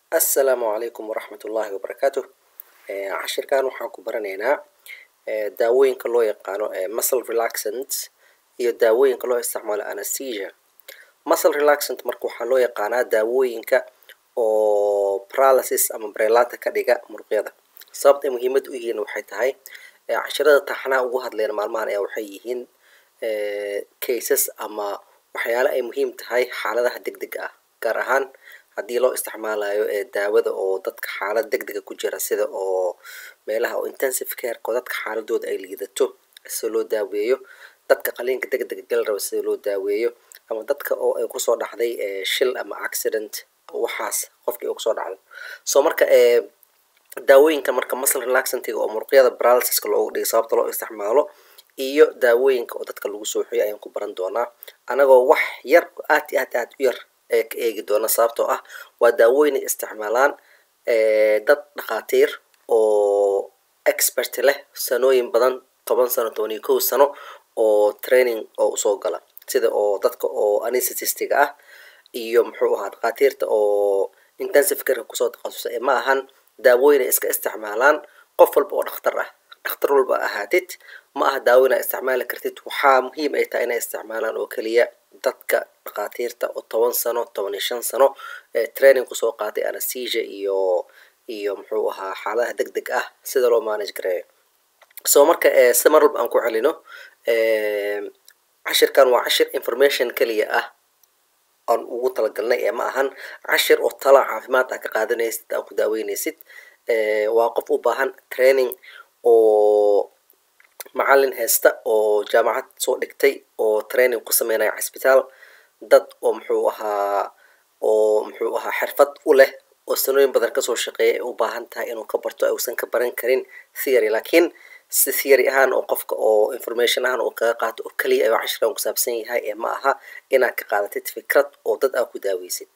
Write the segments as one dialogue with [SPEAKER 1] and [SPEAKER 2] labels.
[SPEAKER 1] السلام عليكم ورحمة الله وبركاته. عشر كانوا حاكو برانينا داوين كلو يقانو muscle relaxant iyo daawooyinka loo isticmaalo anesthesia. muscle relaxant marka waxaa loo yaqaanaa daawooyinka oo paralysis ama brelata ka dhiga muruqyada. sababta ay muhiimad u yihiin waxay tahay casharada taxanaa ugu hadleen maalmahan ayaa waxay yihiin cases ama waxyaalo ay muhiim tahay xaaladaha degdega ah, gaar ahaan haddii loo isticmaalayo daawada oo dadka xaalad degdega ku jira sida oo meelaha oo intensive care ko dadka xaaladooda ay liidato si loo daaweeyo, dadka qaliinka degdega gal raba sida loo daaweeyo, ama dadka oo ay kusoo dhacday shil ama accident waxaas qofkii uu kusoo dhacday. soo marka daawooyinka marka muscle relaxantiga oo muruqyada paralysiska loogu dhigay sababta loo isticmaalo iyo daawooyinka oo dadka lagu soo xiyo ayaan ku baran doonaa anagoo wax yar aad u yar ka eegi doona sababtoo ah waa daawooyin ay isticmaalaan dad dhakhaatiir oo expert leh sanooyin badan 10 sano 12 sano oo training oo usoo gala sida oo dadka oo anesthetistiga ah iyo muxuu ahaa dhakhaatiirta oo intensive care kusoo takhasusay ma ahan daawooyin ay iska isticmaalaan qof walba oo dhakhtar walba ahaatid ma aha daawooyin ay isticmaali kartid. waxaa muhiim ay tahay inay isticmaalaan oo kaliya dadka dhakhaatiirta oo 10 sano 15 sano training kusoo qaatay anesthesia iyo muxuu ahaa xaaladaha degdeg ah sida loo manage gareeyo. soo marka si mar walba aan ku celino cashirkan waa cashir information kaliya ah aan ugu talagalnay ma ahan cashir oo tala caafimaad ah ka qaadanaysid oo ku daaweynaysid. waa qof u baahan training oo macallin haysta oo jaamacad soo dhigtay oo training ku sameynaya isbitaal dad oo muxuu ahaa xirfad u leh oo sanooyin badan kasoo shaqeeyay u baahan tahay inuu ka barto aysan ka baran karin theory, laakiin si theory ahaan oo qofka oo information ahaan oo kaga qaato oo kaliya ay cashirkan ku saabsan yahay ma aha inaad ka qaadatid fikrad oo dad aad ku daaweysid.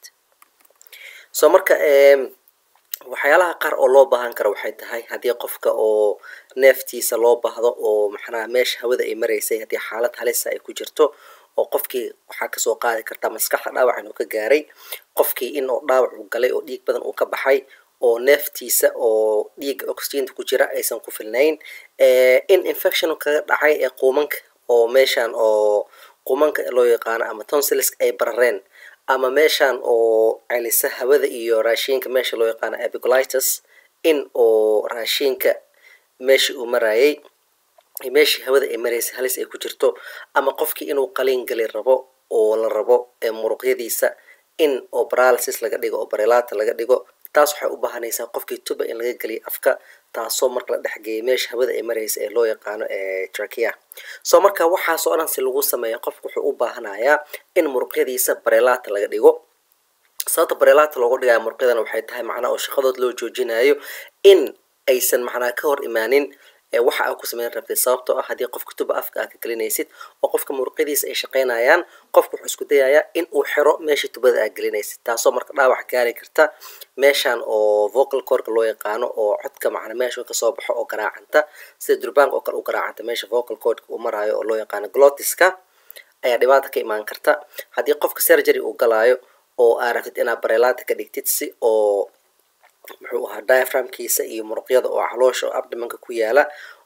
[SPEAKER 1] soo marka waxyaalaha qaar oo loo baahan karo waxay tahay haddii qofka oo neeftiisa loo baahdo oo maxnaa meesha hawada ay maraysay haddii xaalad halisa ay ku jirto oo qofkii waxaa kasoo qaadi karta maskaxda dhaawac inuu ka gaaray, qofkii in oo dhaawac uu galay oo dhiig badan uu ka baxay oo neeftiisa oo dhiiga oxygen ku jira aysan ku filnayn, in infection kaga dhacay quumanka oo meeshan oo quumanka loo yaqaano ama tonsils ay barareen, ama meeshan oo celisa hawada iyo raashinka meesha loo yaqaano epiglottis in oo raashinka meesha uu marayay meeshii hawada ay maraysay halis ay ku jirto, ama qofkii inuu qaliin gali rabo oo la rabo muruqyadiisa in oo paralysis laga dhigo oo brelata laga dhigo. taas waxay u baahanaysaa qofkii tuba in laga geliyo afka taasoo marka la dhexgeeyo meesha hawada ay maraysay ee loo yaqaano trachea. soo marka waxaas oo dhan si lagu sameeyo qofku wuxuu u baahanayaa in muruqyadiisa brelata laga dhigo. sababta brelata loogu dhigayo muruqyadana waxay tahay macnaha oo shaqadood loo joojinayo in aysan macnaha ka hor imaanin waxa aad ku sameyn rabtay, sababtoo ah haddii qofka tuba afka aad ka gelinaysid oo qofka muruqyadiisa ay shaqaynayaan qofku wuxuu isku dayayaa in uu xiro meesha tubada aad gelinaysid taasoo marka dhaawac gaari karta meeshan oo vocal cord loo yaqaano oo codka macna meesha kasoo baxo oo garaacanta sida durbaanka oo kale u garaacanta meesha vocal cord uu marayo oo loo yaqaano glottiska ayaa dhibaato ka imaan karta. haddii qofka surgery uu galaayo oo aad rabtid inaad brelata ka dhigtid si oo muxuu ahaa diaphragmkiisa iyo muruqyada oo caloosha oo abdomenka ku yaala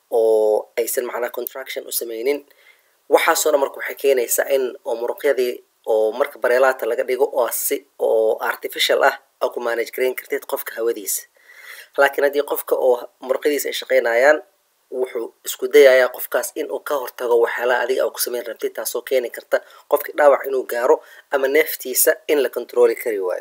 [SPEAKER 1] oo aysan macnaha contraction u sameynin, waxaasoo dhan marka waxay keenaysaa in oo muruqyadii oo marka brelata laga dhigo oo si oo artificial ah oo ku manage gareyn kartid qofka hawadiisa. laakiin haddii qofka oo muruqyadiisa ay shaqaynayaan wuxuu isku dayayaa qofkaas in uu ka hortago waxyaalaha adiga aad ku sameyn rabtid taasoo keeni karta qofkii dhaawac inuu gaaro ama neeftiisa in la controli kari waayo.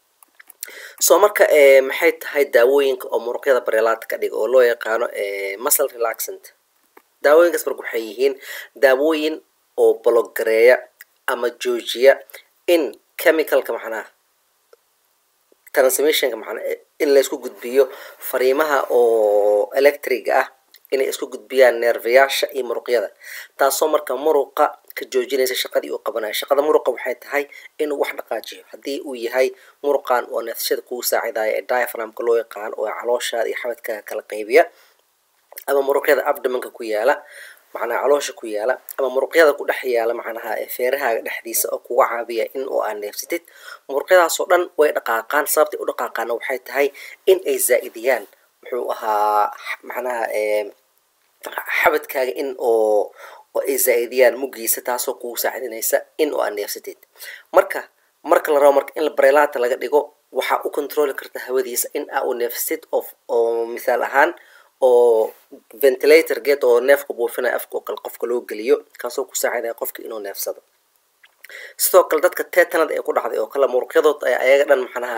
[SPEAKER 1] soo marka maxay tahay daawooyinka oo muruqyada brelata ka dhiga oo loo yaqaano muscle relaxant. daawooyinkaas marka waxay yihiin daawooyin oo block gareeya ama joojiya in chemicalka macnaha transmissionka macnaha in la isku gudbiyo fariimaha oo electriga ah inay isku gudbiyaan nerveyaasha iyo muruqyada, taasoo marka muruqa ka joojinaysa shaqadii uu qabanayo. shaqada muruqa waxay tahay inuu wax dhaqaajiyo haddii uu yahay muruqan oo neefsashada kugu saacidaya ee diaphragmka loo yaqaan oo calooshaada iyo xabadkaaga kala qaybiya, ama muruqyada abdomenka ku yaala macnaha caloosha ku yaala ama muruqyada ku dhex yaala macnaha feerahaaga dhexdiisa oo kuga caabiya in oo aan neefsatid muruqyadaas oo dhan way dhaqaaqaan sababtay u dhaqaaqaana waxay tahay in ay zaa'idiyaan muxuu ahaa macnaha xabadkaaga in oo ay zaa'idiyaan muggiisa taasoo kugu saacidinaysa in oo aan neefsatid marka la rabo marka in la barelaata laga dhigo waxaa u controli karta hawadiisa in aa u neefsatid oo misaal ahaan oo ventilator geed oo neefka buufinaya afka oo kale qofka loo geliyo kaasoo ku saacidaya qofka inuu neefsado sidoo kale dadka tetanada ee ku dhacday oo kale muruqyadood ayaga dhan macnaha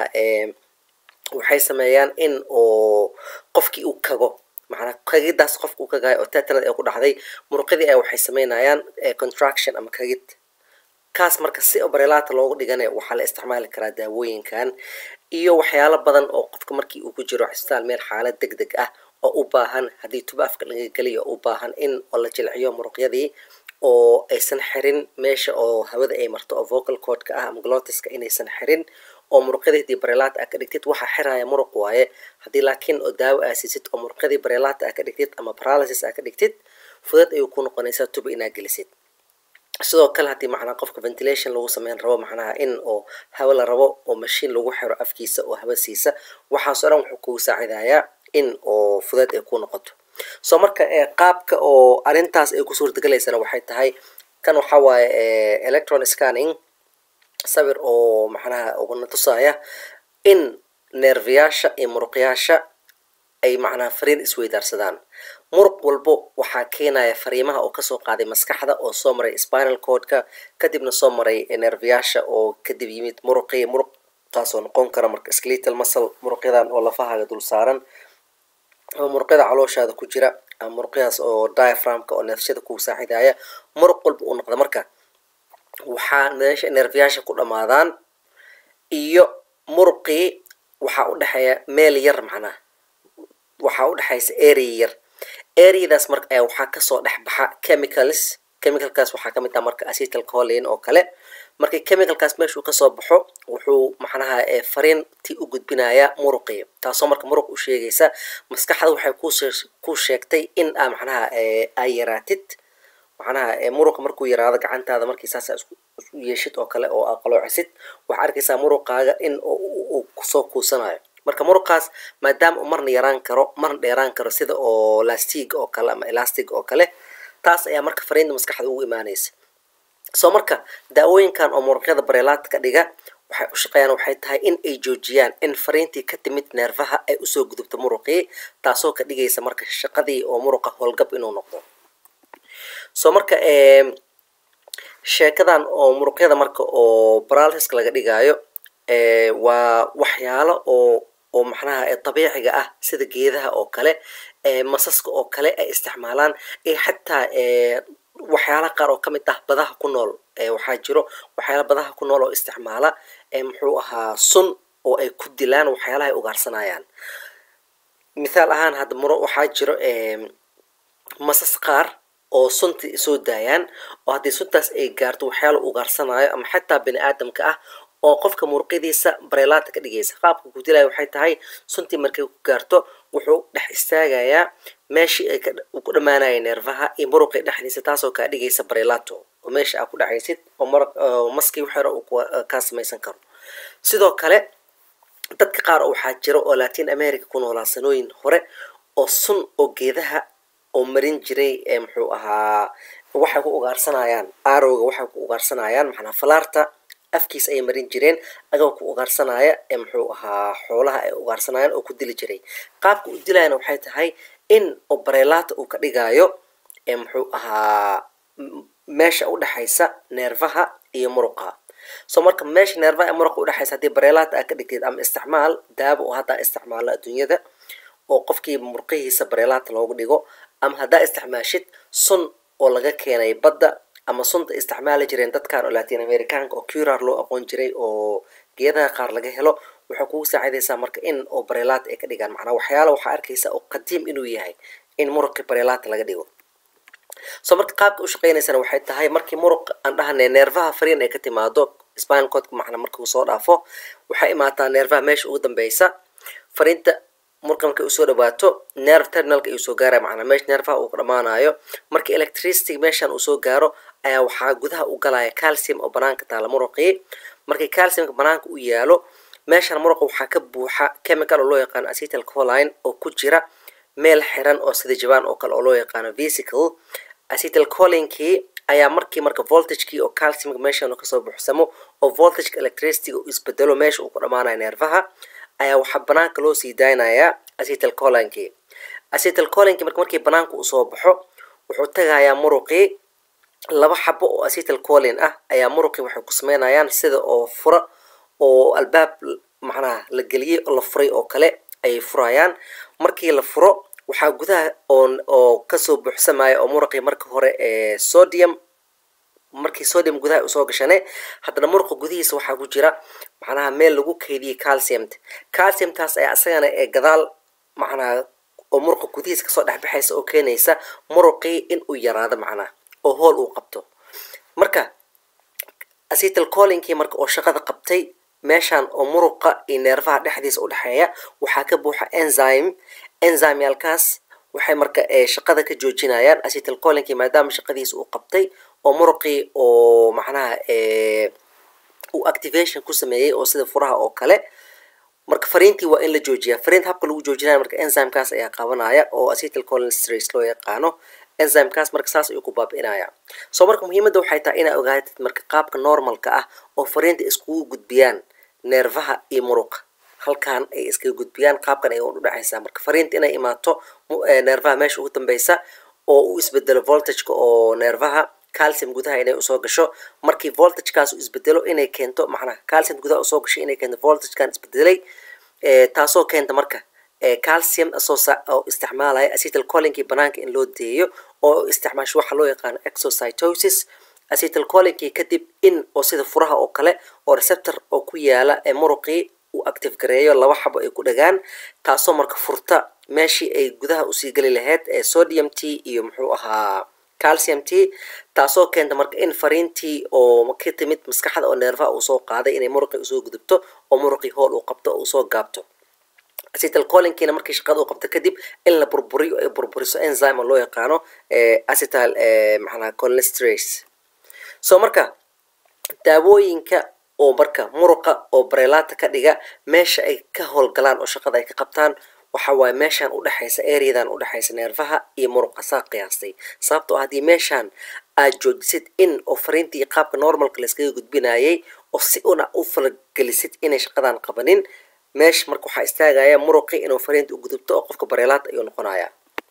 [SPEAKER 1] waxay sameeyaan in oo qofkii uu kago macnaha kagidaas qofka uu kagayo oo tetanada ee ku dhacday muruqyadii ay waxay sameynayaan contraction ama kagid kaas marka si barelaata loogu dhiganayo waxaa la isticmaali karaa daawooyinkan iyo waxyaalo badan oo qofka markii uu ku jiro cisbitaal meel xaalad degdeg ah oo u baahan haddii tubo afka laga geliyo u baahan in la jilciyo muruqyadii oo aysan xirin meesha oo hawada ay marto oo vocal cordka ah ama glottiska inaysan xirin oo muruqyadii haddii barelaata aa ka dhigtid waxaa xiraya muruq waaye haddii laakiin oo daawo aa siisid oo muruqyadii barelaata aa ka dhigtid ama paralysis aa ka dhigtid fudud ayuu ku noqonaysaa tubo inaa gelisid sidoo kale haddii macnaha qofka ventilation lagu sameyn rabo macnaha in oo hawo la rabo oo mashiin lagu xiro afkiisa oo hawo siisa waxaasoo dhan wuxuu kugu saacidayaa in oo fudud ay ku noqoto soo marka qaabka oo arrintaas ay ku suurtagalaysana waxay tahay kan waxaa waaye electron scanning sawir oo macnaha uguna tusaya in neerfayaasha iyo muruqyaasha ay macnaha fariin isweydaarsadaan muruq walbo waxaa keenaya fariimaha oo kasoo qaaday maskaxda oo soo maray spinal cordka kadibna soo maray neerfayaasha oo kadib yimid muruqaasoo noqon kara marka skeletal muscle muruqyadan oo lafahaaga dul saaran ama muruqyada calooshaada ku jira ama muruqyadaas oo diaphragmka oo neefsashada kugu saacidaya muruq walba uu noqda marka waxaa meesha neerfayaasha ku dhamaadaan iyo muruqii waxaa u dhexeeya meel yar macnaha waxaa u dhexaysa area yar areadaas marka ayaa waxaa kasoo dhex baxa chemicalkaas waxaa kamid ah marka acetylcholine oo kale markii chemicalkaas meeshuu kasoo baxo wuxuu macnaha fariintii u gudbinaya muruqii taasoo marka muruq u sheegaysa maskaxda waxay ku sheegtay in aa macnaha ay yaraatid macnaha muruqa markuu yaraado gacantaada markii saas isku yeeshid oo kale oo aa qaloocisid waxaa arkaysaa muruqaaga in uu kusoo kuusanayo marka muruqaas maadaama uu marna yaraan karo marna dheeraan karo sida oo lastig oo kale ama elastic oo kale taas ayaa marka fariinta maskaxda ugu imaanaysa soo marka daawooyinkan oo muruqyada barelaata ka dhiga waxay u shaqeeyaan waxay tahay in ay joojiyaan in fariintii ka timid neerfaha ay usoo gudubto muruqii taasoo ka dhigaysa marka shaqadii oo muruqa howlgab inuu noqdo soo marka sheekadan oo muruqyada marka oo paralysiska laga dhigaayo waa waxyaalo oo macnaha dabiiciga ah sida geedaha oo kale masaska oo kale ay isticmaalaan xataa waxyaalaha qaar oo ka mid ah badaha ku nool waxaa jiro waxyaala badaha ku nool oo isticmaala muxuu ahaa sun oo ay ku dilaan waxyaalaha ay ugaarsanayaan mithaal ahaan hadda waxaa jiro masas qaar oo sunta soo daayaan oo haddii suntaas ay gaarto waxyaala ugaarsanayo ama xataa bini aadamka ah oo qofka muruqyadiisa barelaata ka dhigaysa qaabka ku dilaya waxay tahay suntii markay ku gaarto wuxuu dhex istaagayaa meeshii ay ku dhammaanaya neerfaha iyo muruqii dhexdiisa taasoo kaa dhigaysa barelato oo meesha aa ku dhexaysid oo maskii waxyara uu kaa samaysan karo sidoo kale dadka qaar oo waxaa jira oo latin america ku noolaa sanooyin hore oo sun oo geedaha oo marin jiray muxuu ahaa waxay ku ugaarsanayaan arowga waxay ku ugaarsanayaan macnaha falaarta afkiis ay marin jireen agoo ku ugaarsanaya muxuu ahaa xoolaha ay ugaarsanayaan oo ku dili jiray qaabka u dilayna waxay tahay in oo barelaata uu ka dhigaayo muxuu ahaa meesha u dhaxaysa neerfaha iyo muruqa soo marka meesha neerfaha iyo muruqa u dhaxaysa haddii barelaata aa ka dhigtid ama isticmaal daabo oo haddaa isticmaalo adduunyada oo qofkii muruqihiisa barelaata loogu dhigo ama haddaa isticmaashid sun oo laga keenay badda ama sunta isticmaali jireen dadkan oo latin americanka oo curar loo aqoon jiray oo geedaha qaar laga helo waxay kugu saacidaysaa marka in oo barelaata ay ka dhigaan macnaa waxyaala waxaa arkaysa oo qadiim inuu yahay in muruqii barelaata laga dhigo soo marka qaabka u shaqaynaysana waxay tahay markii muruq aan dhahanay neerfaha fariin ay ka timaado spinal cordka macna markuu soo dhaafo waxay imaataa neerfaha meesha ugu dambeysa fariinta muruqa markay usoo dhawaato nerve terminalka ayuu soo gaaraya macnaa meesha nervaha uu ka dhamaanayo markii electricity meeshan uu soo gaaro ayaa waxaa gudaha u galaya calcium oo banaanka taala muruqii markii calciumka banaanka u yaalo meeshan muruqa waxaa ka buuxa chemical oo loo yaqaan acetylcholine oo ku jira meel xiran oo sida jabaan oo kale oo loo yaqaan vesicle acetylcholine-kii ayaa marka voltage-kii oo calciumka meeshan uu kasoo buuxsamo oo voltage-ka electricity uu isbedelo meesha uu ku dhamaanayo nervaha ayaa waxaa banaanka loo sii daynayaa acetylcholine-kii acetylcholine-kii markii banaanka uu soo baxo wuxuu tagayaa muruqii laba xabo oo acetylcholine ah ayaa muruqii waxay ku sameynayaan sida oo fura oo albaab macnaha la geliyay oo la furay oo kale ay furayaan markii la furo waxaa gudaha oo kasoo buuxsamaya oo muruqii marka hore sodium markii sodium gudaha usoo gashane haddana muruqa gudihiisa waxaa ku jira macnaha meel lagu keydiyay calciumtaas ayaa asagana gadaal macnaha oo muruqa gudihiisa kasoo dhexbaxaysa oo keenaysa muruqii in uu yaraado macnaha oo hool uu qabto marka acetylcholine-kii marka oo shaqada qabtay meeshan oo muruqa iyo nervaha dhexdiisa u dhaxeeya waxaa ka buuxa enzymeyalkaas waxay marka shaqada ka joojinayaan acetylcholine-kii maadaama shaqadiisa uu qabtay oo muruqii oo macnaha uu activation ku sameeyay oo sida furaha oo kale marka fariintii waa in la joojiyaa fariinta habka lagu joojinayo marka enzymekaas ayaa qabanaya oo acetylcholinesterase loo yaqaano enzymekaas marka saas ayuu ku baabi'inaya soo marka muhiimadda waxay tahay inaad ogaatid marka qaabka normalka ah oo fariinta iskugu gudbiyaan nervaha iyo muruqa halkan ay iskaga gudbiyaan qaabkan ay u dhacaysaa marka fariinta inay imaato nervaha meesha ugu dambeysa oo uu isbedelo voltage-ka oo nervaha calcium gudaha inay usoo gasho markii voltage-kaas uu isbedelo inay keento macnaha calcium gudaha usoo gasho inay keento voltage-kan isbedelay taasoo keenta marka calcium oo isticmaalaya acetylcholine-kii banaanka in loo deeyo oo isticmaasho waxa loo yaqaano exocytosis acetylcholine-kii kadib in oo sida furaha oo kale oo receptor oo ku yaala muruqii uu active gareeyo laba xabo ay ku dhagaan taasoo marka furta meeshii ay gudaha usii geli lahayd sodium t iyo muxuu ahaa calcium t taasoo keenta marka in fariintii oo ka timid maskaxda oo nervaha uu soo qaaday inay muruqii usoo gudubto oo muruqii hool uu qabto oo usoo gaabto acetylcholine-kiina markii shaqada uu qabto kadib in la burburiyo ay burburiso enzyme oo loo yaqaano acetyl macnaha cholinesterase soo marka daawooyinka oo marka muruqa oo barelata ka dhiga meesha ay ka howlgalaan oo shaqada ay ka qabtaan waxa waaye meeshan u dhaxaysa areadan u dhaxaysa nervaha iyo muruqa saa qiyaastay sababtoo haddii meeshan aad joojisid in oo fariintii qaabka normalka la iskaga gudbinayay oo si una u falagelisid inay shaqadan qabanin meesha marka waxaa istaagaya muruqii inuu fariinta u gudubto oo qofka barelata ayuu noqonaya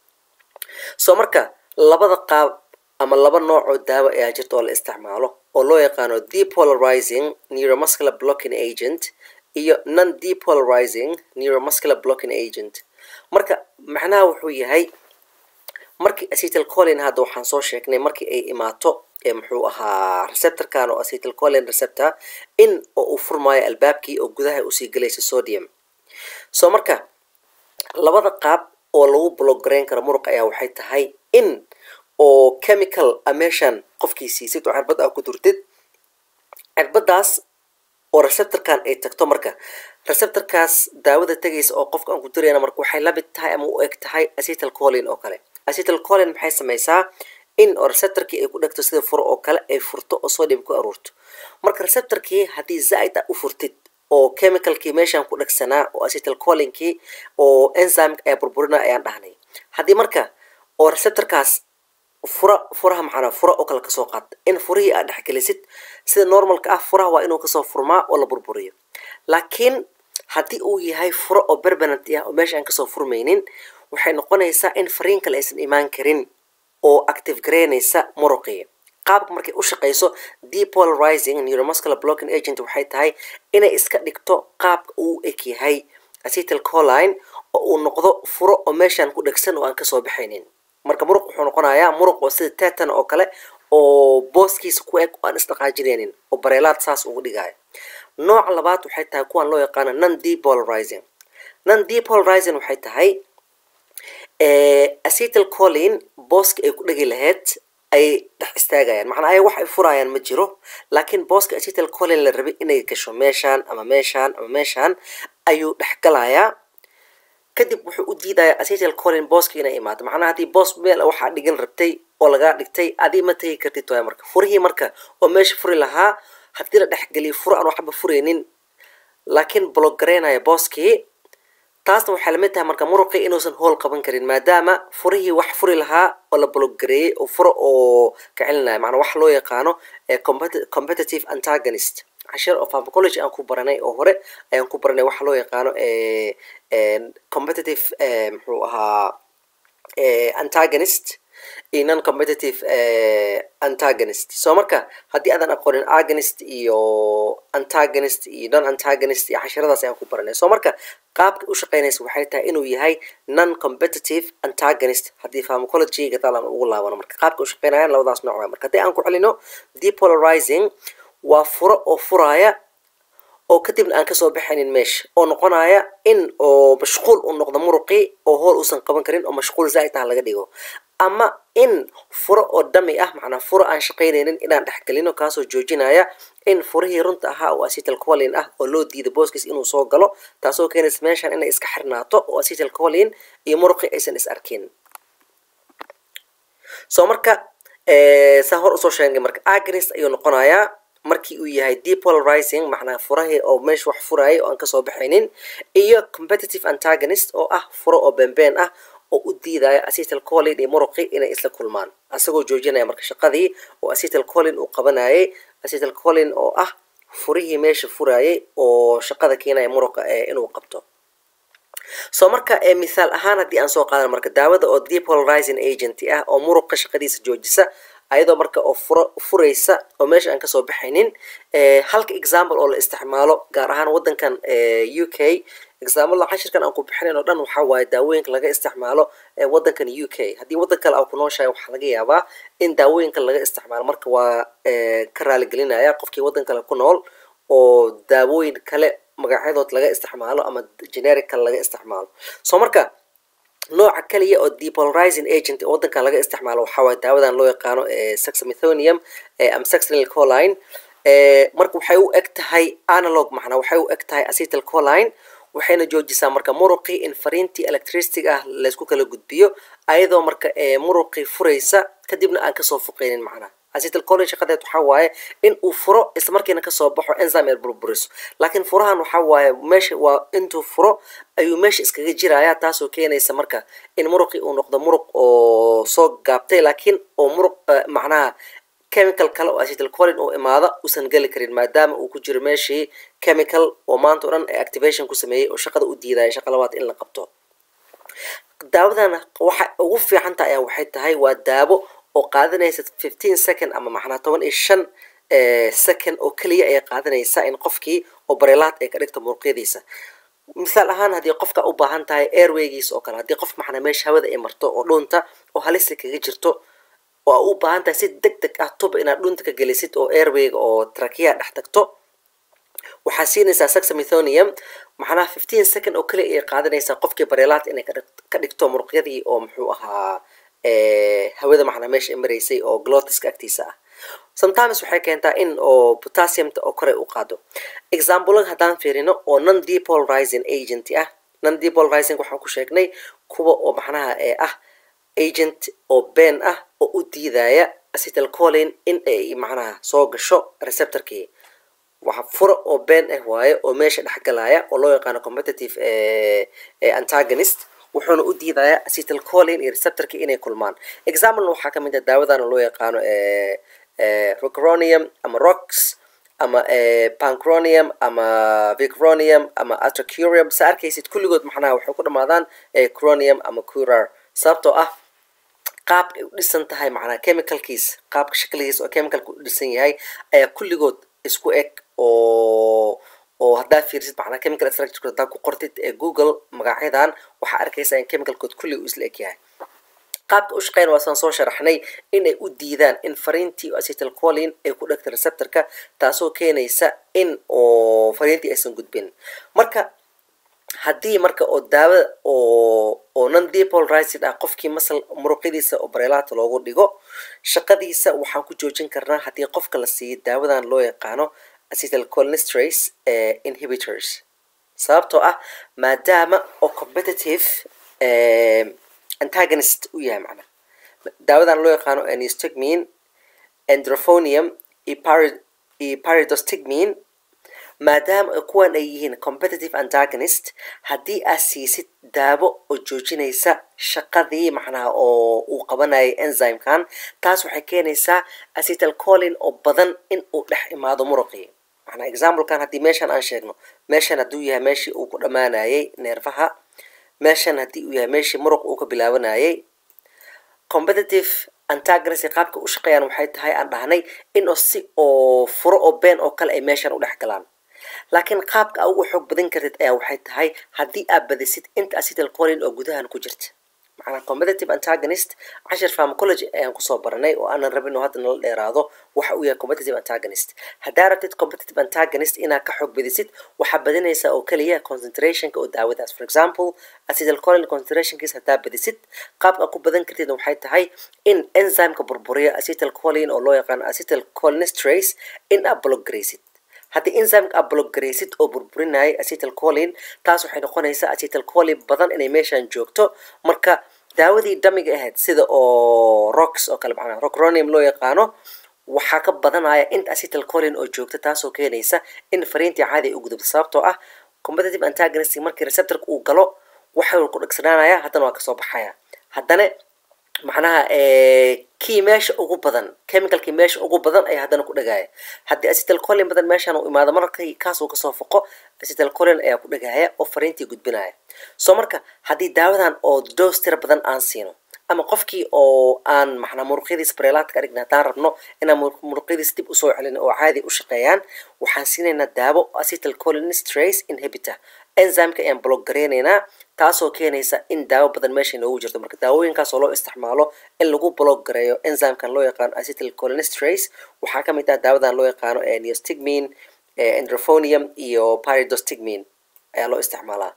[SPEAKER 1] soo marka labada qaab ama laba nooc oo daawo ayaa jirta oo la isticmaalo oo loo yaqaano depolarizing neuromuscular blocking agent iyo non-depolarizing neuromuscular blocking agent marka macnaha wuxuu yahay markii acetylcholine hadda waxaan soo sheegnay markii ay imaato muxuu ahaa receptorkan oo acetylcholine receptor in oo uu furmaayo albaabkii oo gudaha usii galaysa sodium soo marka labada qaab oo lagu block gareyn karo muruq ayaa waxay tahay in oo chemical meeshan qofkii siisid oo cirbad ku durtid cirbadaas oo receptorkan ay tagto marka receptorkaas daawada tagaysa oo qofka aan ku dirayna marka waxay la mid tahay ama u eg tahay acetylcholine oo kale acetylcholine maxay samaysaa in oo receptorkii ay ku dhagto sida furo oo kale ay furto oo sodium ku aruurto marka receptorkii haddii zaid u furtid oo chemicalkii meeshan ku dhagsanaa oo acetylcholine-kii oo enzyme ay burburina ayaan dhahnay haddii marka oo receptorkaas furaha macna fura oo kale ka soo qaad in furihii aad dhaxgelisid sida normalka ah furaha waa inuu kasoo furmaa oo la burburiyo laakiin haddii uu yahay furo oo permanent ah oo meesha aan kasoo furmaynin waxay noqonaysaa in fariin kale aysan imaan karin oo active gareynaysa muruqii qaabka markay u shaqeyso depolarizing neuromuscular blocking agent waxay tahay inay iska dhigto qaabka uu eg yahay acetylcholine oo uu noqdo furo oo meeshan ku dhagsan oo aan kasoo baxaynin marka muruq wuxuu noqonayaa muruq oo sida tetan oo kale oo booskiisa ku eg oo aan isdhaqaajinaynin oo barelaad saas ugu dhigaya nooc labaad waxay tahay kuwan loo yaqaano non-depolarizing non-depolarizing waxay tahay acetylcholine booska ay ku dhagi lahayd ay dhex istaagayaan macnaa ay wax ay furayaan ma jiro laakiin booska acetylcholine la rabay inay gasho meeshan ama meeshan ama meeshan ayuu dhex galayaa kadib wuxuu u diidayaa acetylcholine booska inay imaado macnaha haddii boos meel waxaa dhigan rabtay oo lagaa dhigtay adii ma tegi kartid waay marka furihii marka oo meesha furi lahaa haddii la dhexgeliyo furo aan waxba furaynin laakiin block gareynaya booskii taasna waxay lamid tahay marka muruqii inuusan hool qaban karin maadaama furihii wax furi lahaa oo la block gareeyey oo furo oo ka celinaya macnaa wax loo yaqaano competitive antagonist cashir oo pharmacology aan ku baranay oo hore ayaan ku baranay waxa loo yaqaano competitive muxuu ahaa antagonist iyo non competitive antagonist so marka haddii aadan aqoonin agonist iyo antagonist iyo non antagonist iyo cashiradaas ayaan ku baranay so marka qaabka u shaqeynaysa waxay tahay inuu yahay non competitive antagonist haddii pharmacology gadaalan ugu laabano marka qaabka u shaqeynayaan labadaas nooc waay marka haddii aan ku celino depolarizing waa furo oo furaya oo kadibna aan kasoo baxaynin meesha oo noqonaya in oo mashquul u noqdo muruqii oo hool uusan qaban karin oo mashquul zaa'id ah laga dhigo ama in furo oo dami ah macnaa furo aan shaqaynaynin inaan dhexgelino kaasoo joojinaya in furihii runta ahaa oo acetylcholine ah oo loo diido booskiis inuu soo galo taasoo keenaysa meeshan inay iska xirnaato oo acetylcholine iyo muruqii aysan is arkin so marka saa hor usoo sheegay marka agonist ayuu noqonayaa markii uu yahay depolarizing macnaa furahii oo meesha wax furayay oo aan kasoo baxaynin iyo competitive antagonist oo ah furo oo beenbeen ah oo u diidaya acetylcholine iyo muruqii inay isla kulmaan asagoo joojinaya marka shaqadii oo acetylcholine uu qabanayay acetylcholine oo ah furihii meesha furayay oo shaqada keenaya muruqa inuu qabto so marka misaal ahaan haddii aan soo qaadan marka daawada oo depolarizing agent ah oo muruqa shaqadiisa joojisa ayadoo marka oo furaysa oo meesha aan kasoo baxaynin halka example oo la isticmaalo gaar ahaan wadankan UK example cashirkan aan ku bixinayn oo dhan waxaa waaye daawooyinka laga isticmaalo wadankan UK haddii wadan kale aa ku nooshahay waxaa laga yaabaa in daawooyinka laga isticmaalo marka waa ka raaligelinaya qofkii wadan kale ku nool oo daawooyin kale magacyadood laga isticmaalo ama generic kale laga isticmaalo so marka nooca kaliya oo depolarizing agent oo wadankan laga isticmaalo waxaa waaye daawadan loo yaqaano saxamethonium ama succinylcholine marka waxay u eg tahay analog macnaa waxay u eg tahay acetylcholine waxayna joojisaa marka muruqii in fariintii electricity ah laysku kala gudbiyo ayadoo marka muruqii furaysa kadibna aan kasoo fuqaynin macnaa acetylcholine shaqadeed waxaa waaye in uu furo isla markiina kasoo baxo enzyme ee burburiso laakiin furahan waxaa waaye meesha waa intuu furo ayuu meesha iskaga jiraya taasoo keenaysa marka in muruqii uu noqdo muruq oo soo gaabtay laakiin oo muruq macnaha chemical kale oo acetylcholine oo imaada uusan geli karin maadaama uu ku jiro meeshii chemical oo maanta oo dhan activation ku sameeyey oo shaqada u diidaya shaqa labaad in la qabto daawadana waxa ugu fiican tahay waxay tahay waa daabo oo qaadanaysa 15 second ama macnaa 15 second oo kaliya ay qaadanaysa in qofkii oo bareelaad ay ka dhigto muruqyadiisa misaal ahaan haddii qofka u baahan tahay airwaygiisa oo kale haddii qof macnaa meesha hawada ay marto oo dhunta oo halis kaga jirto oo u baahan tahay si degdeg ah tuba inaad dhunta ka gelisid oo airwayga oo trachea dhex tagto waxaa siinaysaa saxamethonium macnaha 15 second oo kaliya ay qaadanaysaa qofkii bareelaad inay ka dhigto muruqyadii oo muxuu ahaa hawada macnaa meesha maraysay oo glottiska agtiisa ah sometimes waxay keentaa in oo potassiumta oo kore u qaado example haddaan fiirino oo non depolarizing agent ah non depolarizing waxaan ku sheegnay kuwa oo macnaha ah agent oo been ah oo u diidaya acetylcholine in ay macnaha soo gasho receptorkii waxa furo oo been ah waaye oo meesha dhex galaya oo loo yaqaano competitive antagonist wuxuuna u diidayaa acetylcholine iyo receptorkii inay kulmaan example waxaa ka mid ah daawadan loo yaqaano rocuronium ama rox ama pancronium ama vicronium ama atracurium sa arkaysid kulligood macnaha waxay ku dhamaadaan cronium ama curar sababtoo ah qaabka ay u dhisan tahay macnaha chemicalkiis qaabka shakligiis oo chemicalku u dhisan yahay ayaa kulligood isku eg oo haddaa fiirsid macnaa chemical structure haddaa ku qortid Google magacyadan waxaa arkaysaa in chemicalkood kulli uu isla eg yahay qaabka u shaqeyn waa saan soo sharaxnay in ay u diidaan in fariintii acetylcholine ay ku dhagto receptorka taasoo keenaysa in oo fariintii aysan gudbin marka haddii marka oo daawo oo non depolarized ah qofkii masal muruqyadiisa oo bareelaata loogu dhigo shaqadiisa waxaan ku joojin karnaa haddii qofka la siiyo daawadan loo yaqaano acetylcholinesterase inhibitors sababtoo ah maadaama oo competitive antagonist u yahay macnaha daawadan loo yaqaano anhistamine endorphinium iyo pyridostigmine maadaama kuwan ay yihiin competitive antagonist haddii aad siisid daawo oo joojinaysa shaqadii macnaha oo uu qabanayay enzymekan taas waxay keenaysaa acetylcholine oo badan in uu dhex imaado muruqii macnaha examplekan haddii meeshan aan sheegno meeshan hadduu yahay meeshii uu ku dhammaanayay neerfaha meeshan haddii uu yahay meeshii muruq uu ka bilaabanayay competitive antagonist qaabka u shaqeeyaan waxay tahay aan dhahnay in oo si oo furo oo been oo kale ay meeshan u dhex galaan laakiin qaabka ugu xoog badan kartid ayaa waxay tahay haddii aad badisid inta acetylcholine oo gudahan ku jirta macnaha competitive antagonist cashir pharmacology ayaan kusoo baranay oo aanan rabin oo hadda nala dheeraado waxa uu yahay competitive antagonist haddaa rabtid competitive antagonist inaad ka xoog badisid waxaa badinaysaa oo keliya concentrationka oo daawadaas for example acetylcholine concentrationkiisa haddaa badisid qaabka ku badan kartid waxay tahay in enzymeka burburiya acetylcholine oo loo yaqaano acetylcholinesterase in aad block garaysid haddii enzymeka aad block garaysid oo burburinaya acetylcholine taas waxay noqonaysaa acetylcholine badan inay meeshan joogto marka daawadii damiga ahayd sida oo rox oo kale macnaha rocronium loo yaqaano waxaa ka badanaya inta acetylcholine oo joogta taasoo keenaysa in fariintii caadi ay u gudubto sababtoo ah competitive antagonist markii receptorka uu galo waxay ku dhagsanaanaya haddana waa kasoo baxaya haddana macnaha kii meesha ugu badan chemicalkii meesha ugu badan ayaa haddana ku dhagaaya haddii acetylcholine badan meeshan uu imaado markii kaas uu kasoo foqo acetylcholine ayaa ku dhagaaya oo fariintii gudbinaya soo marka haddii daawadan oo dose tira badan aan siino ama qofkii oo aan macnaha muruqyadiisa barelaadka arigna haddaan rabno inaan muruqyadiisa dib usoo celin oo caadi u shaqeeyaan waxaan siinaynaa daawo acetylcholinesterase inhibitor enzymeka ayaan block gareynaynaa taasoo keenaysa in daawo badan meesha inoogu jirto marka daawooyinkaas oo loo isticmaalo in lagu block gareeyo enzymekan loo yaqaano acetylcholinesterase waxaa ka mid ah daawadan loo yaqaano neostigmine endorphinium iyo pyridostigmine ayaa loo isticmaalaa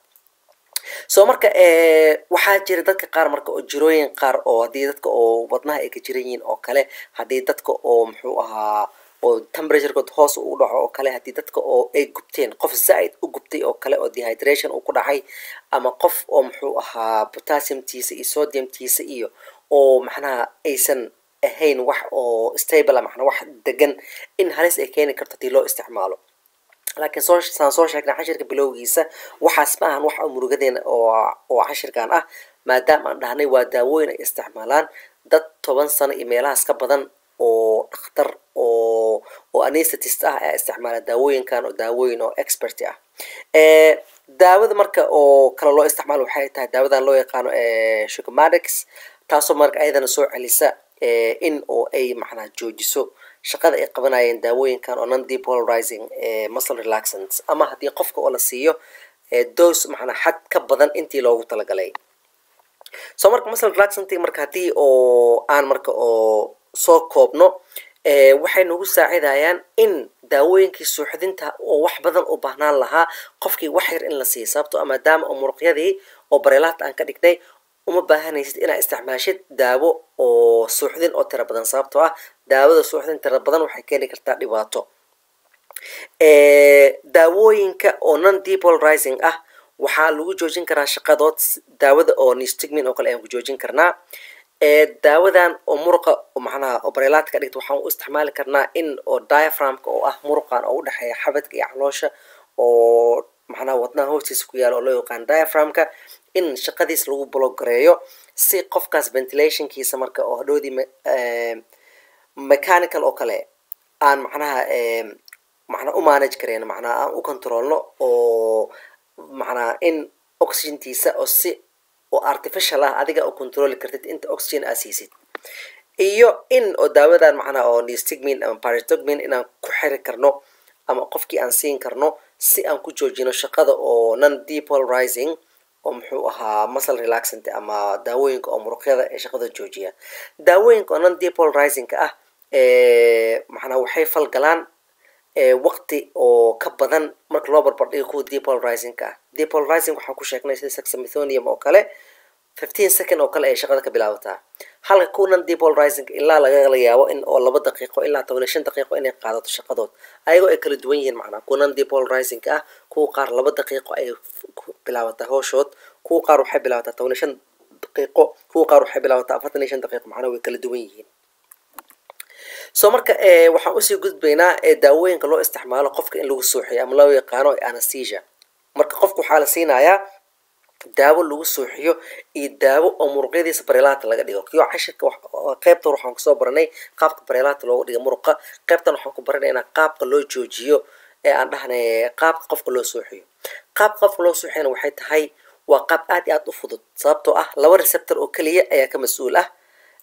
[SPEAKER 1] soo marka waxaa jira dadka qaar marka oo jirooyin qaar oo haddii dadka oo wadnaha ay ka jiran yihiin oo kale haddii dadka oo muxuu ahaa oo temperaturekood hoos u dhaco oo kale haddii dadka oo ay gubteen qof zaa'id u gubtay oo kale oo dehydration uu ku dhacay ama qof oo muxuu ahaa potassiumtiisa iyo sodiumtiisa iyo oo macnaha aysan ahayn wax oo stable macnaha wax degan in halis ay keeni karto haddii loo isticmaalo laakiin saan soo sheegnay cashirka bilowgiisa waxaas ma ahan wax murugadeena oo cashirkan ah maadaama aan dhahnay waa daawooyin ay isticmaalaan dad 10 sano iyo meelahaas ka badan oo dhakhtar oo anesthetist ah ayaa isticmaala daawooyinkan oo daawooyin oo expert ah daawada marka oo kale loo isticmaalo waxay tahay daawadan loo yaqaano sugammadex taasoo marka ayadana soo celisa in oo ay macnaha joojiso shaqada ay qabanayeen daawooyinkan oo non depolarizing muscle relaxants ama haddii qofka oo la siiyo dose macnaha xad ka badan intii loogu talagalay soo marka muscle relaxant marka haddii oo aan marka oo soo koobno waxay nagu saacidayaan in daawooyinkii suuxdinta oo wax badan u baahnaan lahaa qofkii wax yar in la siiyo sababtoo ah maadaama oo muruqyadii oo bareelaad aan ka dhignay uma baahanaysid inaad isticmaashid daawo oo suuxdin oo tira badan sababtoo ah daawada suuxdin tira badan waxay keeni kartaa dhibaato daawooyinka oo non depolarizing ah waxaa lagu joojin karaa shaqadood daawada oo neostigmine oo kale ayaan ku joojin karnaa daawadan oo muruqa macnaha oo bareelaad ka dhigta waxaan u isticmaali karnaa in oo diaphragmka oo ah muruqan oo u dhexeeya xabadka iyo caloosha oo macnaha wadnaha hoostiisa ku yaala oo loo yaqaan diaphragmka in shaqadiis lagu block gareeyo si qofkaas ventilationkiisa marka oo hadhoodii mechanical oo kale aan macnaha u manage kareen macnaha aan u controlno oo macnaha in oxygentiisa oo si oo artificial ah adiga oo controli kartid inta oxygen aad siisid iyo in oo daawadan macnaha oo neostigmine ama pyridostigmine inaan ku xiri karno ama qofkii aan siin karno si aan ku joojino shaqada oo non depolarizing oo muxuu ahaa muscle relaxant ama daawooyinka oo muruqyada ee shaqada joojiya daawooyinka oo non depolarizing ah macnaha waxay falgalaan waqti oo ka badan marka loo barbardhigo kuwa depolarizing ah depolarizing waxaan ku sheegnay sida saxamethonium oo kale 15 second oo kale ay shaqada ka bilaabataa halka kunan depolarizing ilaa laga yaabo in oo 2 daqiiqo ilaa 15 daqiiqo inay qaadato shaqadood ayagoo ay kala duwan yihiin macnaha kunan depolarizing ah kuwa qaar 2 daqiiqo ay bilaabataa hawshood kuwa qaar waxay bilaabataa 15 daqiiqo kuwa qaar waxay bilaabataa 45 daqiiqo macnaha way kala duwan yihiin soo marka waxaan u sii gudbaynaa daawooyinka loo isticmaalo qofka in lagu suuxiyo ama loo yaqaano anesthesia marka qofku waxa la siinayaa daawo lagu suuxiyo iyo daawo oo muruqyadiisa bareelaata laga dhigo kiyo cashirka qaybta waxaan ku soo baranay qaabka bareelaata looga dhigo muruqa qaybtan waxaan ku baranaynaa qaabka loo joojiyo aan dhahnay qaabka qofka loo suuxiyo qaabka qofka loo suuxiyana waxay tahay waa qaab aad iyo aad u fudud sababtoo ah laba receptor oo kaliya ayaa ka mas'uul ah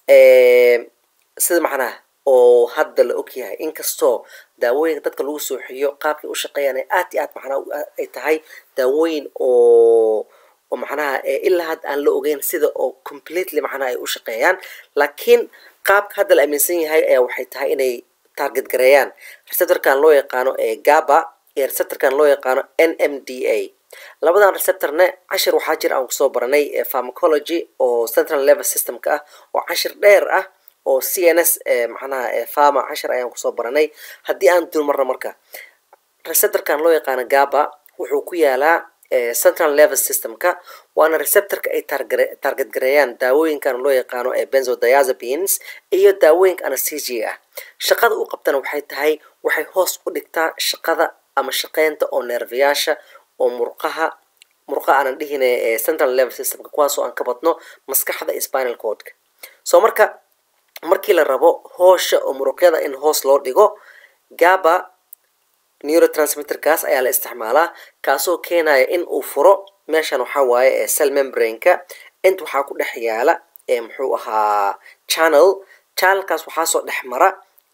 [SPEAKER 1] sida macnaha oo hadda la ogyahay inkastoo daawooyinka dadka lagu suuxiyo qaabkii u shaqeeyaan aad iyo aad macnaha ay tahay daawooyin oo macnaha ilaa had aan la ogeyn sida oo completely macnaha ay u shaqeeyaan laakiin qaabka hadda la aaminsan yahay ayaa waxay tahay inay target gareeyaan receptorkan loo yaqaano GABA iyo receptorkan loo yaqaano NMDA labadan receptorna cashir waxaa jira aan kusoo baranay pharmacology oo central nervous system-ka ah oo cashir dheer ah oo CNS macnaha pharma cashir ayaan kusoo baranay haddii aan dulmarno marka receptorkan loo yaqaano GABA wuxuu ku yaalaa central nervous system-ka waana receptorka ay target gareeyaan daawooyinkan loo yaqaano benzodiazepines iyo daawooyinka anesthesia ah shaqada uu qabtana waxay tahay waxay hoos u dhigtaa shaqada ama shaqeynta oo nerviyaasha oo murqaha aanan dhihin central nervous system-ka kuwaasoo aan ka badno maskaxda spinal cord-ka soo markii la rabo hoosha oo muruqyada in hoos loo dhigo GABA neurotransmitterkaas ayaa la isticmaalaa kaasoo keenaya in uu furo meeshan waxaa waaye cell membrane-ka inta waxaa ku dhex yaala muxuu ahaa channelkaas waxaa soo dhex mara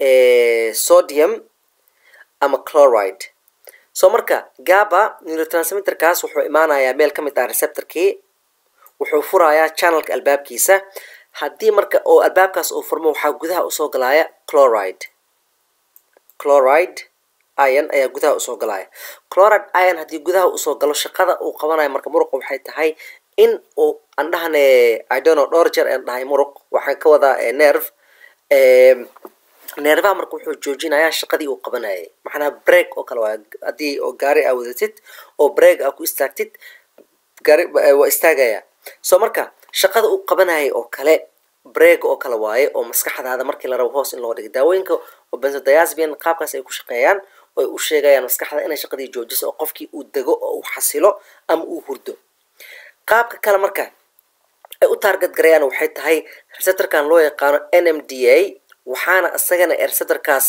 [SPEAKER 1] sodium ama chloride soo marka GABA neurotransmitterkaas wuxuu imaanayaa meel ka mid ah receptorkii wuxuu furayaa channelka albaabkiisa haddii marka oo albaabkaas uu furmo waxaa gudaha usoo galaya chloride ion ayaa gudaha usoo galaya chloride ion haddii gudaha usoo galo shaqada uu qabanayo marka muruqa waxay tahay in uu aan dhahne I don't know dhowr jeer aan dhahay muruq waxaan ka wadaa nervaha marka wuxuu joojinayaa shaqadii uu qabanayay macnaha break oo kale waa haddii oo gaari aa wadatid oo break aa ku istaagtid gaari waa istaagaya soo marka shaqada uu qabanayay oo kale break oo kale waaye oo maskaxdaada markii la rabo hoos in loo dhigo daawooyinka oo benzodiazepine qaabkaas ay ku shaqeeyaan oo ay u sheegayaan maskaxda inay shaqadii joojiso oo qofkii uu dego oo uu xasilo ama uu hurdo qaabka kale marka ay u target gareeyaan waxay tahay receptorkan loo yaqaano NMDA waxaana asagana receptorkaas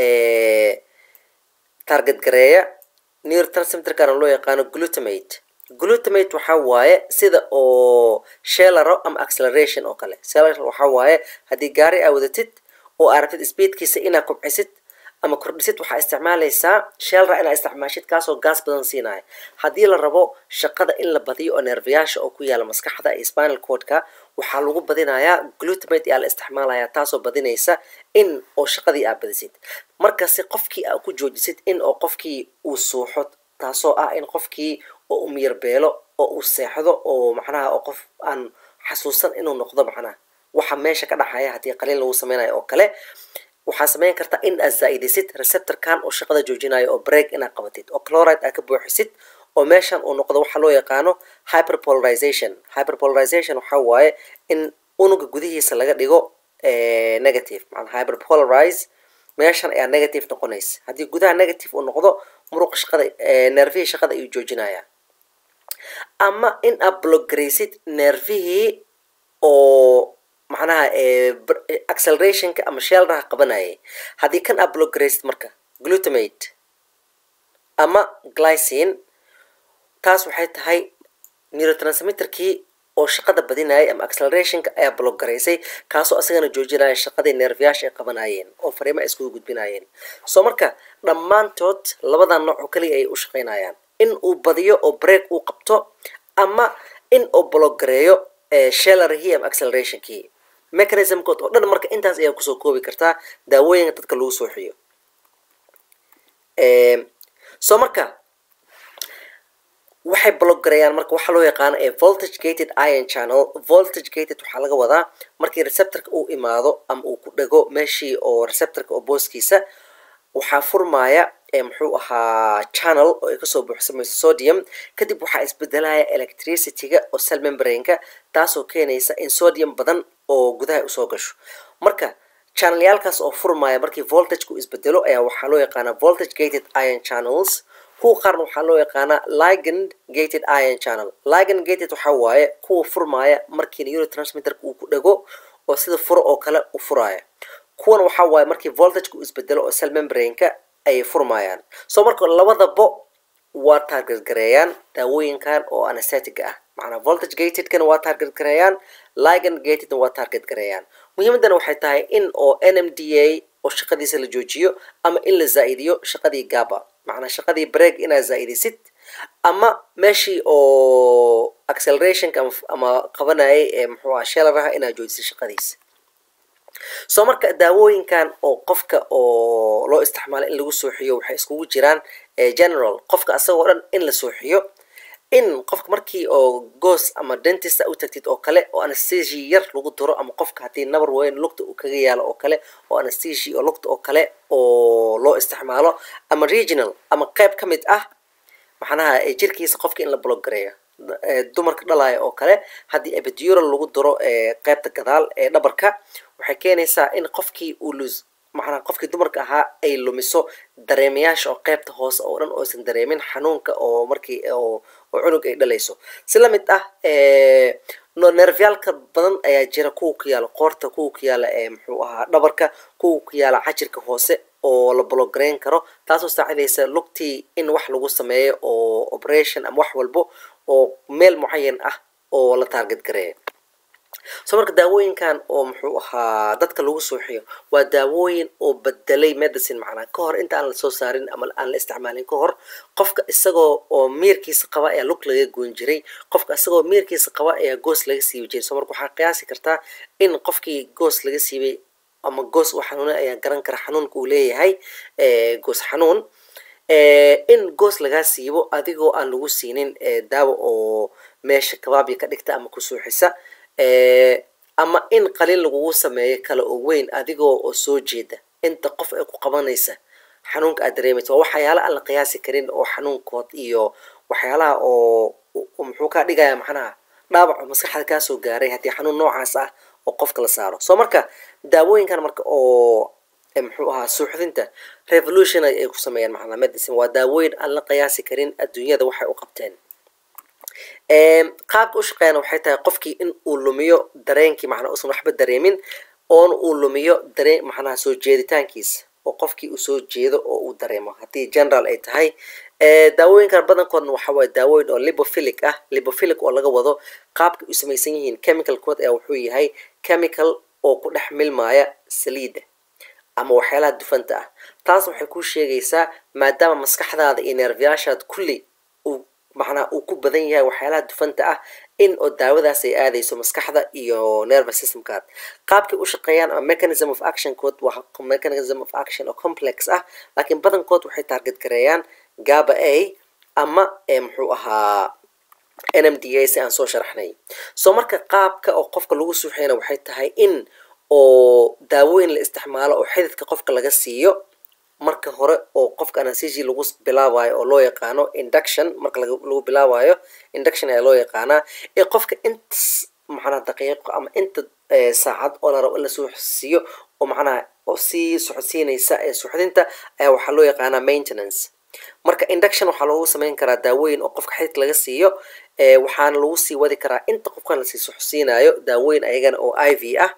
[SPEAKER 1] target gareeya neurotransmitterkan loo yaqaano glutamate waxaa waaye sida oo shalaro ama acceleration oo kale shalaro waxaa waaye haddii gaari aa wadatid oo aa rabtid speedkiisa inaa kobcisid ama kordhisid waxaa isticmaalaysaa shalra inaa isticmaashid kaasoo gaas badan siinaya haddii la rabo shaqada in la badiyo oo nerviyaasha oo ku yaala maskaxda iyo spinal cord-ka waxaa lagu badinayaa glutamate ayaa la isticmaalayaa taasoo badinaysa in oo shaqadii aa badisid markaasi qofkii aa ku joojisid in oo qofkii uu suuxo taasoo ah in qofkii oo u miyir beelo oo uu seexdo oo macnaha oo qof aan xasuusan inuu noqdo macnaha waxa meesha ka dhaxaya haddii qaliin lagu sameynayo oo kale waxaa sameyn karta in aad zaa'idisid receptorkan oo shaqada joojinayo oo break inaad qabatid oo chloride aad ka buuxisid oo meeshan uu noqdo waxa loo yaqaano hyperpolarization waxaa waaye in unuga gudihiisa laga dhigo negative macnaha hyperpolarize meeshan ayaa negative noqonaysa haddii gudaha negative uu noqdo muruqa shaqada nervihii shaqada ayuu joojinayaa ama in aad block garaysid nervihii oo macnaha accelerationka ama shalraha qabanayay haddii kan aad block garaysid marka glutamate ama glycine taas waxay tahay neurotransmitterkii oo shaqada badinayay ama accelerationka ayaa block garaysay kaasoo asagana joojinaya shaqadii nerviyaasha ay qabanayeen oo fariimo ay iskugu gudbinayeen soo marka dhammaantood labadan nooc oo kaliya ay u shaqaynayaan in uu badiyo oo break uu qabto ama in uu block gareeyo shallarihii ama accelerationkii mechanismkood oo dhan marka intaas ayaa kusoo koobi kartaa daawooyinka dadka lagu suuxiyo soo marka waxay block gareeyaan marka waxa loo yaqaan voltage gated ion channel. Voltage gated waxa laga wadaa markii receptorka uu imaado ama uu ku dhago meeshii oo receptorka oo booskiisa waxaa furmaya muxuu ahaa channel oo ay kasoo buuxsamayso sodium, kadib waxaa isbedelaya electricity-ga oo cell membrane-ka, taasoo keenaysa in sodium badan oo gudaha usoo gasho. Marka channel-yaalkaas oo furmaya markii voltage-ku isbedelo ayaa waxaa loo yaqaanaa voltage gated ion channels. kuwa qaarna waxaa loo yaqaanaa ligand gated ion channel. Ligand gated waxaa waaye kuwa furmaya markii neurotransmitter-ka uu ku dhago oo sida furo oo kale u furaya. kuwan waxaa waaye markii voltage-ku isbedelo oo cell membrane-ka ay furmayaan. soo marka labadaba waa target gareeyaan daawooyinkan oo anesthetic ah, macnaa voltage gated-kana waa target gareeyaan, ligand gated-na waa target gareeyaan. muhiimadana waxay tahay in oo NMDA oo shaqadiisa la joojiyo ama in la zaa'idiyo shaqadii GABA, macnaa shaqadii break inaa zaa'idisid ama meeshii oo acceleration ama qabanayay muxuu ahaa shalaraha inaa joojisid shaqadiisa. soo marka daawooyinkan oo qofka oo loo isticmaalo in lagu sooxiyo waxay iskugu jiraan general, qofka asagoo dhan in la sooxiyo, in qofka markii oo goos ama dentist u tagtid oo kale oo anesthesia yar lagu duro, ama qofka haddii nabar weyn lugta uu kaga yaalo oo kale oo anesthesia oo lugta oo kale oo loo isticmaalo, ama regional ama qayb ka mid ah macnaha jirkiisa qofka in la block gareeyo. dumarka dhalaya oo kale haddii epidural lagu duro qaybta gadaal ee dhabarka waxay keenaysaa in qofkii uu macnaa qofkii dumarka ahaa ay lumiso dareemayaasha oo qaybta hoose oo dhan oo aysan dareemin xanuunka oo markii oo cunug ay dhalayso. si la mid ah nervyaalka badan ayaa jira, kuwa ku yaala qoorta, kuwa ku yaala muxuu ahaa dhabarka, kuwa ku yaala xajirka hoose oo la block gareyn karo, taasoo saacidaysa lugtii in wax lagu sameeyo oo operation ama wax walbo oo meel mucayan ah oo la target gareeyo. soo marka daawooyinkan oo muxuu ahaa dadka lagu sooxiyo waa daawooyin oo bedelay medicine, macnaa ka hor inta aan la soo saarin ama aan la isticmaalin ka hor qofka isagoo oo miirkiisa qaba ayaa lug laga goyn jiray, qofka isagoo miirkiisa qaba ayaa goos laga siibi jiray. soo marka waxaa qiyaasi kartaa in qofkii goos laga siibay ama goos uu xanuunay ayaa garan kara xanuunka uu leeyahay goos xanuun. in goos lagaa siibo adigoo aan lagu siinin daawo oo meesha kabaabi ka dhigta ama ku suuxisa, ama in qalin lagugu sameeyo kale oo weyn adigoo oo soo jeeda inta qof ay ku qabanaysa xanuunka aad dareemayso. waa waxyaala aan la qiyaasi karin oo xanuunkood iyo waxyaalaha oo muxuu ka dhigaya macnaha dhaawac maskaxda kaa soo gaaray haddii xanuun noocaas ah oo qofka la saaro. soo marka daawooyinkan marka oo muxuu ahaa suuxdinta revolution ay ku sameeyaan macnaa medicine, waa daawooyin aan la qiyaasi karin adduunyada waxay u qabteen. qaabka u shaqeeyana waxay tahay qofkii in uu lumiyo dareenkii, macnaa uusan waxba dareemin, oona uu lumiyo dareen macnaha soo jeeditaankiisa oo qofkii uu soo jeedo oo uu dareemo haddii general ay tahay. daawooyinkan badankoodna waxa waaye daawooyin oo lipophilic ah. lipophilic oo laga wado qaabka u samaysan yihiin chemical code ayaa wuxuu yahay chemical oo ku dhex milmaya saliida ama waxyaalaha dufanta ah. taas waxay kuu sheegaysaa maadaama maskaxdaada iyo nervyaashaad kulli macnaa uu ku badan yahay waxyaalaha dufanta ah in oo daawadaas ay aadayso maskaxda iyo nervous systemkaad. qaabkay u shaqeeyaan ama mechanism of action code waa mechanism of action oo complex ah, laakiin badankood waxay target gareeyaan GABA A ama muxuu ahaa NMDA si aan soo sharaxnay. soo marka qaabka oo qofka lagu suuxiyana waxay tahay in oo daawooyin la isticmaalo oo xididka qofka laga siiyo marka hore oo qofka anesthesia lagu bilaabayo oo loo yaqaano induction. marka lagu bilaabayo induction ayaa loo yaqaanaa ee qofka inta macnaa daqiiqo ama inta saacad oo la rabo in la suuxsiiyo oo macnaa oo sii socodsiinaysa suuxdinta ayaa waxaa loo yaqaanaa maintenance. marka induction waxaa loogu samayn karaa daawooyin oo qofka xididka laga siiyo, waxaana lagu sii wadi karaa inta qofkan lasii suuxsiinayo daawooyin ayagana oo IV ah.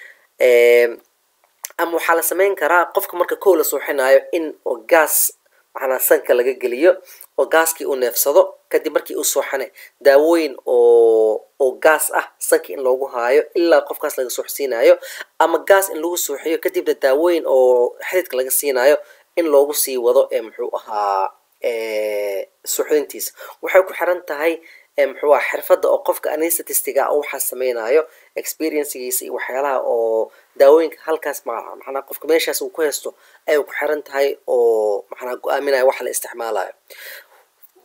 [SPEAKER 1] ama waxaa la samayn karaa qofka marka kow la suuxinayo in oo gaas macnaa sanka laga geliyo oo gaaskii uu neefsado, kadib markii uu suuxane daawooyin oo gaas ah sanka in loogu haayo ilaa qofkaas laga suuxsiinayo, ama gaas in lagu suuxiyo kadibna daawooyin oo xididka laga siinayo in loogu sii wado muxuu ahaa suuxdintiisa. waxay ku xiran tahay muxuu ahaa xirfadda oo qofka anesthetistiga oo waxaa sameynayo experiencegiisa iyo waxyaalaha oo daawooyinka halkaas macnaa qofka meeshaas uu ku haysto ayay ku xiran tahay oo macnaa go-aaminaya waxa la isticmaalayo.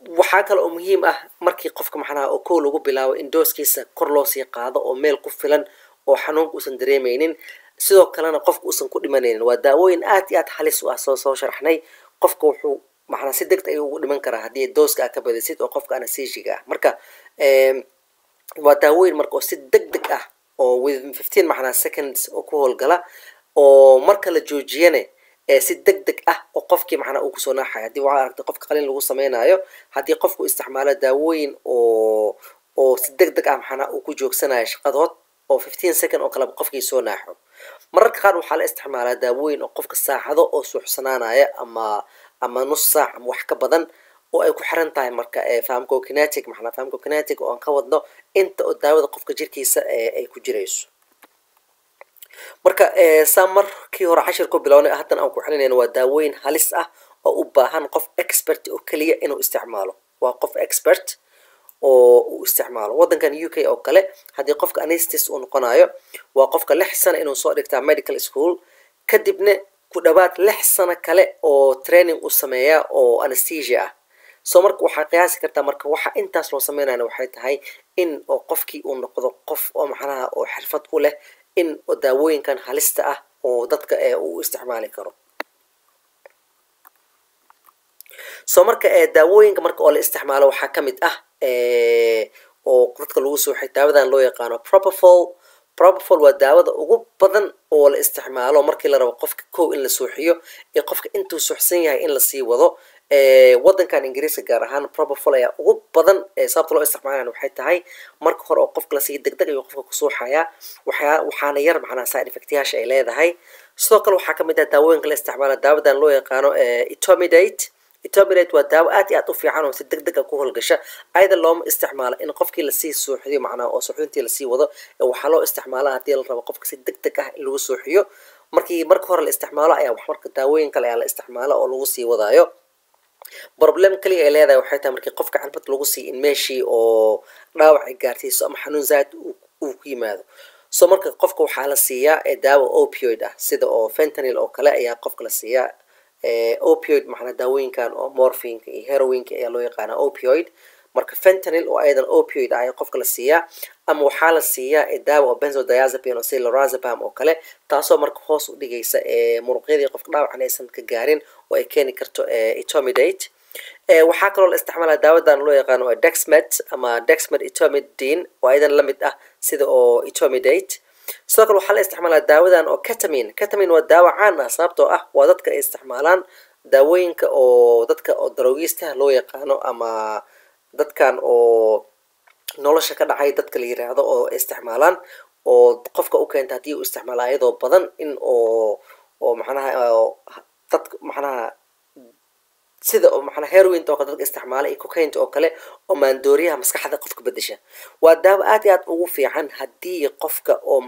[SPEAKER 1] waxaa kale oo muhiim ah markii qofka macnaha oo kow lagu bilaabo in dooskiisa kor loo sii qaado oo meel ku filan oo xanuunka uusan dareemeynin sidoo kalena qofka uusan ku dhimanaynin waa daawooyin aad iyo aad halis u ah soo sharaxnay qofka wuxuu macnaha si degdeg ayuu ugu dhiman karaa haddii dooska aad ka badisid oo qofka anesthesia ah marka waa daawooyin marka oo si degdeg ah oo within 15 macnaha seconds oo ku howlgala oo marka la joojiyana si degdeg ah oo qofkii macnaha uu kusoo naaxay haddii waxaa aragtay qofka qalin lagu samaynayo haddii qofku isticmaalo daawooyin oo si degdeg ah macnaha uu ku joogsanayo shaqadood oo 15 second oo kale qofkii soo naaxo mararka qaar waxaa la isticmaalaa daawooyin oo qofka saacado oo suuxsanaanaya ama nus saac ama wax ka badan oo ay ku xiran tahay marka pharmacokinetic macnaha pharmacokinetic oo aan ka wadno inta oo daawada qofka jirkiisa ay ku jirayso marka saa markii hore cashir ku bilownay haddana aan ku celinayno waa daawooyin halis ah oo u baahan qof expert oo kaliya inuu isticmaalo waa qof expert oo uu isticmaalo waddankan UK oo kale haddii qofka anesthetist uu noqonayo waa qofka 6 sano inuu soo dhigtaa medical school kadibna ku dhawaad 6 sano kale oo training uu sameeyaa oo anesthesia ah soo marka waxaa qiyaasi kartaa marka waxa intaas loo sameynayna waxay tahay in oo qofkii uu noqdo qof oo macnaha oo xirfad u leh in daawooyinkan halista ah oo dadka uu isticmaali karo soo marka daawooyinka marka oo la isticmaalo waxaa ka mid ah oo dadka lagu soo xigay daawadan loo yaqaano propofol waa daawada ugu badan oo la isticmaalo markii la rabo qofka kow in la suuxiyo ee qofka intuu suuxsan yahay in la sii wado waddankan ingiriiska gaar ahaan propofol ayaa ugu badan sababta loo isticmaalana waxay tahay marka hore oo qofka la sii degdeg ayuu qofka ku suuxayaa waxaana yar macnaha side effect-yaasha ay leedahay sidoo kale waxaa ka mid ah daawooyinka la isticmaala daawadan loo yaqaano etomidate waa daawo aad iyo aad u fiican oo si degdeg ah ku howlgasha ayada looma isticmaalo in qofkii lasii suuxiyo macnaha oo suuxintii lasii wado waxaa loo isticmaalaa haddii la rabo qofka si degdeg ah in lagu suuxiyo marka hore la isticmaalo ayaa wax marka daawooyin kale ayaa la isticmaalo oo lagu sii wadaayo problem kaliya ay leedahay waxay tahay markii qofka cirbad lagu sii in meeshii oo dhaawac ay gaartayso ama xanuun zaad uu ku yimaado soo marka qofka waxaa la siiyaa daawo opioid ah sida oo fentanyl oo kale ayaa qofka la siiyaa opioid macna daawooyinkan oo morphine iyo heroinka ayaa loo yaqaanaa opioid marka fentanyl oo ayadan opioid ah ayaa qofka la siiyaa ama waxaa la siiyaa daawo oo benzodiazepine oo sida lorazepam oo kale taasoo marka hoos u dhigaysa muruqyadii qofka dhaawacan aysan ka gaarin oo ay keeni karto etomidate waxaa kaloo la isticmaalaa daawadan loo yaqaano dexmed ama dexmed etomidine oo ayadan la mid ah sida oo etomidate sidoo kale waxaa la isticmaalaa daawadan oo ketamine waa daawo caan ah sababtoo ah waa dadka ay isticmaalaan daawooyinka oo dadka oo daroogiistaha loo yaqaano ama dadkan oo nolosha ka dhacay dadka la yiraahdo oo isticmaalaan oo qofka u keenta haddii uu isticmaalo ayadoo badan in oo macnaha dadka macnaha sida oo macnaha heroin oo dadka isticmaala iyo cocaine oo kale oo maandooriyaha maskaxda qofka bedesha waa daawo aad iyo aad ugu fiican haddii qofka oo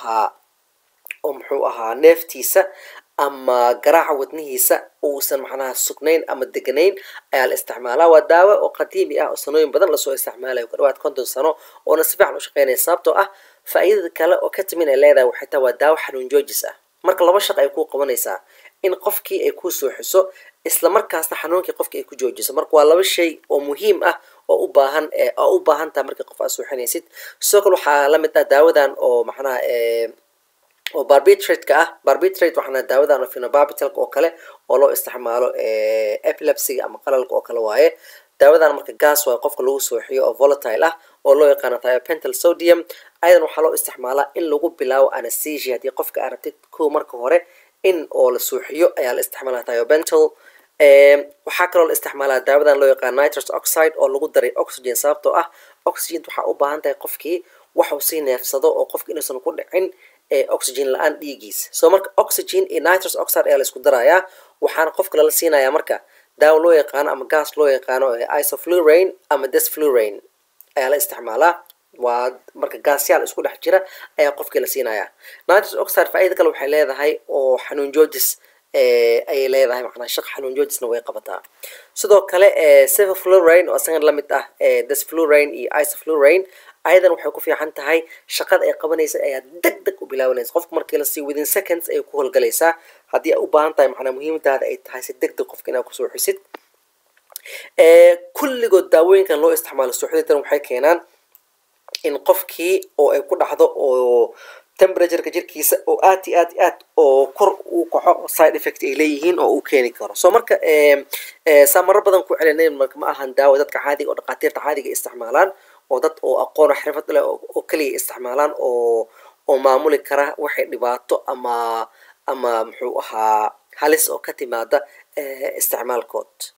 [SPEAKER 1] muxuu ahaa neeftiisa ama garaaca wadnihiisa uusan macnaha sugnayn ama deganayn ayaa la isticmaalaa waa daawo oo qadiimi ah oo sanooyin badan lasoo isticmaalayo ku dhawaad 50 sano oona si fiican u shaqeynaya sababtoo ah faa'iidada kale oo ketamine ay leedahay waxay tahay waa daawo xanuun joojis ah marka laba shaqo ay ku qabanaysaa in qofkii ay ku suuxiso isla markaasna xanuunkii qofkii ay ku joojiso marka waa laba shay oo muhiim ah oo u baahan tahay markii qof aad suuxinaysid sidoo kale waxaa la mid ah daawadan oo macnaha oo barbitrate waxaana daawadan oo phenobarbitalka oo kale oo loo isticmaalo epilepsy ama qalalka oo kale waaye daawadan marka gas waa qofka lagu suuxiyo oo volatile ah oo loo yaqaano thiopental sodium ayadan waxaa loo isticmaalaa in lagu bilaabo anesthesia haddii qofka aad rabtid kow marka hore in oo la suuxiyo ayaa la isticmaalaa thiopental waxaa kaloo la isticmaalaa daawadan loo yaqaan nitrous oxide oo lagu daray oxygen sababtoo ah oxygen waxaa u baahan tahay qofkii waxuu sii neefsado oo qofka inuusan ku dhicin oxygen la-aan dhiigiisa soo marka oxygen iyo nitrous oxide ayaa la isku darayaa waxaana qofka lala siinayaa marka daawo loo yaqaano ama gas loo yaqaano isoflurane ama desflurane ayaa la isticmaalaa waa marka gaasyaal isku dhex jira ayaa qofkii la siinayaa nitrous oxide faa'iido kale waxay leedahay oo xanuun joojis ayay leedahay macnaha shaq xanuun joojisna way qabataa sidoo kale sevoflurane oo asagan la mid ah desflurane iyo isoflurane ayadan waxay ku fiican tahay shaqada ay qabanaysa ayaa degdeg u bilaabanaysa qofka markii la sii within seconds ay ku howlgalaysaa haddii ay u baahan tahay macnaha muhiimadaada ay tahay si degdeg qofka inaad ku suuxisid kulligood daawooyinkan loo isticmaalo suuxdintan waxay keenaan in qofkii oo ay ku dhacdo oo temperatureka jirkiisa oo aad iyo aad iyo aad oo kor uu kaco side effect ay leeyihiin oo uu keeni karo so marka saa marar badan ku celinay marka ma ahan daawo dadka caadiga oo dhaqaatiirta caadiga isticmaalaan oo dad oo aqoon oo xirfad leh oo kaliya isticmaalaan oo maamuli kara waxay dhibaato ama muxuu ahaa halis oo ka timaada isticmaalkood